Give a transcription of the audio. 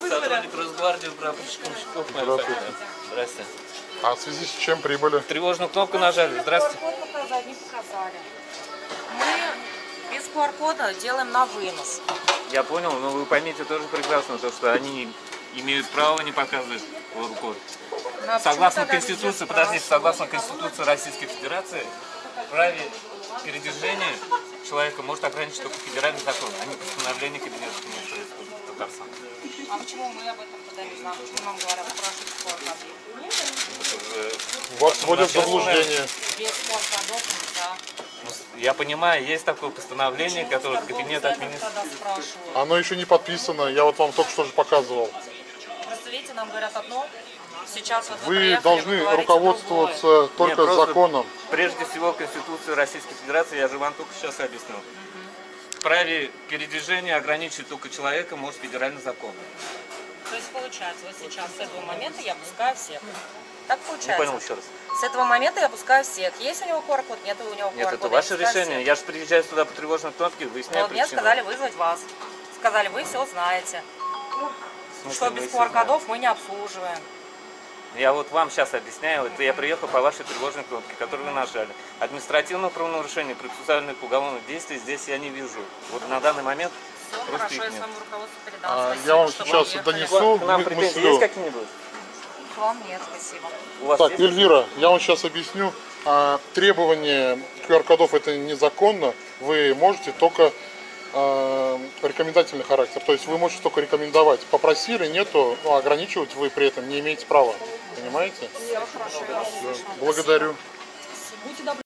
Сотрудник Росгвардии, прапорщик Мщиков. Здравствуйте. А в связи с чем прибыли? Тревожную кнопку нажали. Здравствуйте. QR-код показать не показали. Мы без QR-кода делаем на вынос. Я понял, но вы поймите тоже прекрасно, то, что они имеют право не показывать QR-код. Согласно Конституции, подождите, согласно Конституции Российской Федерации, праве передвижения человека может ограничить только федеральный закон, а не постановление Кабинета министров Республики Татарстан. А почему мы об этом тогда не знаем? Почему нам говорят, спрашивать QR-код? Вас вводят в заблуждение. Без QR-кодов нельзя. Я понимаю, есть такое постановление, которое Кабинет министров... Оно еще не подписано, я вот вам только что же показывал. Просто видите, нам говорят одно, сейчас вот Вы приехали, должны вы говорите руководствоваться другое. только просто законом. Прежде всего Конституцию Российской Федерации, я же вам только сейчас объяснил. В праве передвижения ограничить только человека может федеральный закон. То есть получается, вот сейчас с этого момента я пускаю всех. Так Не получается. понял еще раз. С этого момента я пускаю всех. Есть у него QR-код, нет у него QR-кода. Нет, это я ваше пускаю решение. всех. Я же приезжаю сюда по тревожной кнопке, выясняю Вот мне причину. сказали вызвать вас. Сказали, вы все знаете. В смысле, Что вы без всё QR-кодов мы не обслуживаем. знаете? Я вот вам сейчас объясняю. Это я приехал по вашей тревожной кнопке, которую вы нажали. Административного правонарушения, процессуальных уголовных действий здесь я не вижу. Вот на данный момент Все просто хорошо, их я нет. своему руководству передам. Я вам Спасибо, сейчас что вы приехали. донесу К нам претензии мыслю. есть какие-нибудь? К вам нет, спасибо. У вас Так, есть? Эльвира, я вам сейчас объясню. Требование QR-кодов это незаконно. Вы можете только рекомендательный характер. То есть вы можете только рекомендовать. Попросили, нету, но ограничивать вы при этом не имеете права. Понимаете? Все хорошо, я вас слышала. Благодарю. Будьте добры.